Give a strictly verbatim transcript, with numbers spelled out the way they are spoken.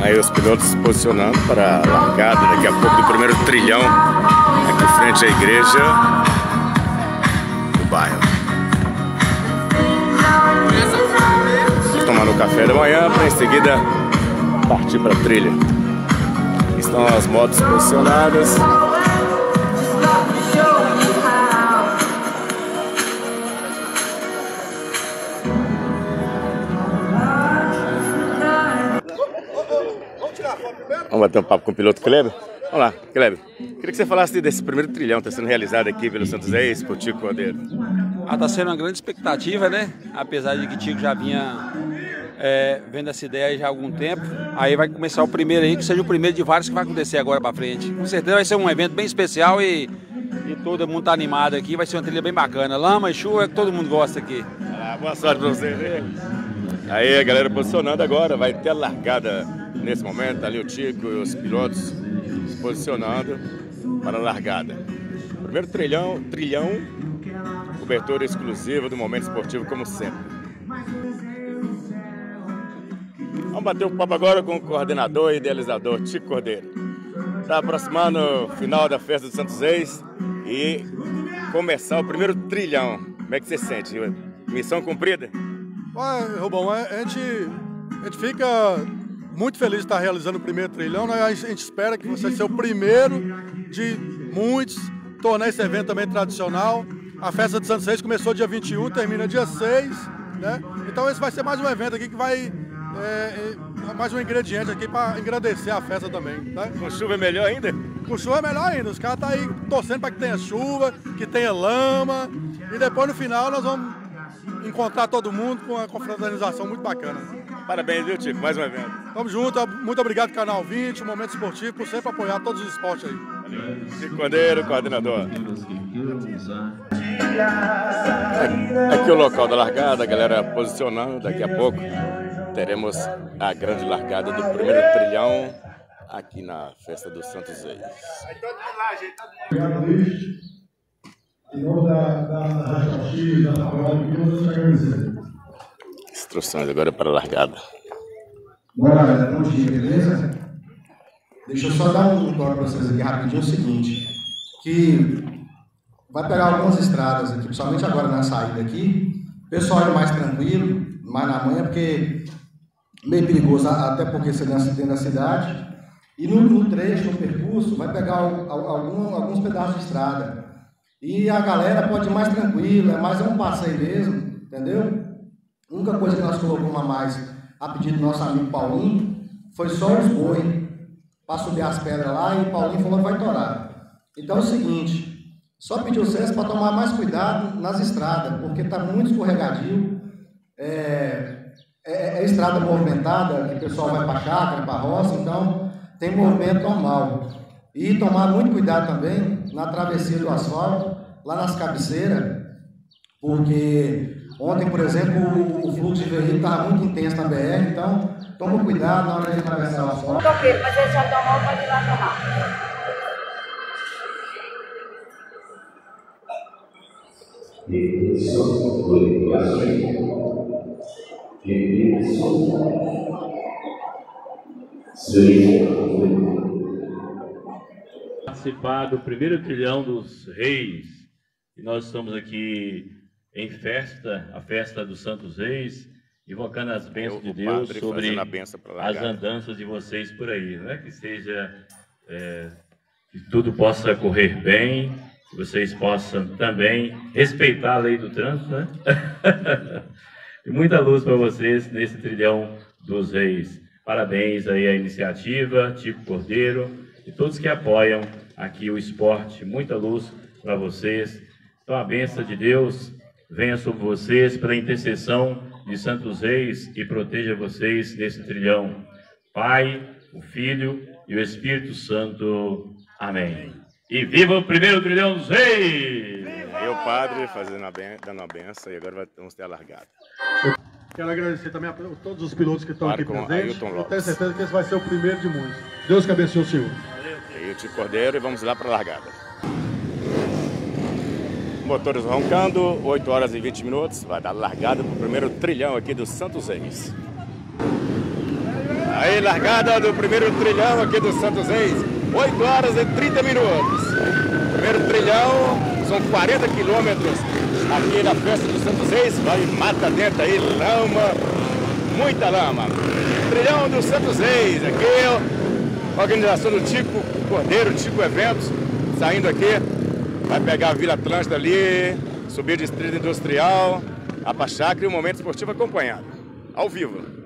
Aí os pilotos se posicionando para a largada daqui a pouco do primeiro trilhão aqui frente à igreja do bairro. Tomando café da manhã para em seguida partir para a trilha. Estão as motos posicionadas. Vamos bater um papo com o piloto Kleber? Vamos lá, Kleber. Queria que você falasse desse primeiro trilhão que está sendo realizado aqui pelo Santos Reis, por Tico Cordeiro. Ah, tá sendo uma grande expectativa, né? Apesar de que Tico já vinha é, vendo essa ideia já há algum tempo. Aí vai começar o primeiro aí, que seja o primeiro de vários que vai acontecer agora para frente. Com certeza vai ser um evento bem especial e, e todo mundo tá animado aqui. Vai ser uma trilha bem bacana. Lama e chuva é que todo mundo gosta aqui. Ah, boa sorte para vocês. Aí a galera posicionando agora, vai ter a largada nesse momento. Ali o Tico e os pilotos se posicionando para a largada. Primeiro trilhão, trilhão, cobertura exclusiva do momento esportivo, como sempre. Vamos bater um papo agora com o coordenador e idealizador Tico Cordeiro. Está aproximando o final da festa do Santos Reis e começar o primeiro trilhão. Como é que você sente? Missão cumprida? Ué, Rubão, a gente, a gente fica muito feliz de estar realizando o primeiro trilhão, né? A gente espera que você seja o primeiro de muitos, tornar esse evento também tradicional. A festa de Santos Reis começou dia vinte e um, termina dia seis, né? Então esse vai ser mais um evento aqui que vai, é, é, mais um ingrediente aqui para engrandecer a festa também, né? Com chuva é melhor ainda? Com chuva é melhor ainda, os caras estão aí torcendo para que tenha chuva, que tenha lama, e depois no final nós vamos encontrar todo mundo com uma confraternização muito bacana. Parabéns, viu, Tico? Mais um evento. Tamo junto, muito obrigado, Canal vinte, o Momento Esportivo, por sempre apoiar todos os esportes aí. Valeu. Tico Cordeiro, coordenador. Aqui o local da largada, a galera posicionando. Daqui a pouco teremos a grande largada do primeiro trilhão aqui na festa do Santos Reis. Em nome da Rádio X, da Fabril, que todos te agradecemos. Instruções agora para a largada. Bom, galera, bom dia, beleza? Deixa eu só dar um toque para vocês aqui rapidinho, o seguinte, que vai pegar algumas estradas aqui, principalmente agora na saída aqui, o pessoal é mais tranquilo, mais na manhã, porque meio perigoso, até porque você nasce dentro da cidade, e no, no trecho, no percurso, vai pegar algum, alguns pedaços de estrada. E a galera pode ir mais tranquila, é mais um passeio mesmo, entendeu? A única coisa que nós colocamos a mais, a pedido do nosso amigo Paulinho, foi só os boi, para subir as pedras lá, e o Paulinho falou que vai torar. Então é o seguinte, só pedir vocês para tomar mais cuidado nas estradas, porque está muito escorregadio, é, é, é estrada movimentada, que o pessoal vai para a chácara, para a roça, então tem movimento normal. E tomar muito cuidado também na travessia do asfalto, lá nas cabeceiras, porque ontem, por exemplo, o, o fluxo de veículo estava muito intenso na B R, então toma cuidado na hora de atravessar o asfalto. Ok, mas ele já tomou, pode ir lá tomar. Participar do primeiro trilhão dos Reis, e nós estamos aqui em festa, a festa dos Santos Reis, invocando as bênçãos de Deus sobre as andanças de vocês por aí, né? Que seja, é, que tudo possa correr bem, que vocês possam também respeitar a lei do trânsito, né? E muita luz para vocês nesse trilhão dos Reis. Parabéns aí à iniciativa, Tico Cordeiro, e todos que apoiam aqui o esporte. Muita luz para vocês. Então a bênção de Deus venha sobre vocês pela intercessão de Santos Reis e proteja vocês nesse trilhão. Pai, o Filho e o Espírito Santo. Amém. E viva o primeiro trilhão dos Reis! E o padre fazendo a ben... dando a benção, e agora vamos ter a largada. Quero agradecer também a todos os pilotos que estão claro, aqui presentes. Eu tenho certeza que esse vai ser o primeiro de muitos. Deus que abençoe o senhor. E o Tico Cordeiro, e vamos lá para a largada. Motores roncando, oito horas e vinte minutos. Vai dar largada para o primeiro trilhão aqui do Santos Reis. Aí Aí, largada do primeiro trilhão aqui do Santos Reis, oito horas e trinta minutos. Primeiro trilhão, são quarenta quilômetros aqui na festa do Santos Reis. Vai mata dentro aí, lama, muita lama. Trilhão do Santos Reis, aqui, organização do Tico Cordeiro, Tico Eventos, saindo aqui. Vai pegar a Vila Atlântida ali, subir Distrito Industrial, a Pachacra e o Momento Esportivo acompanhado, ao vivo.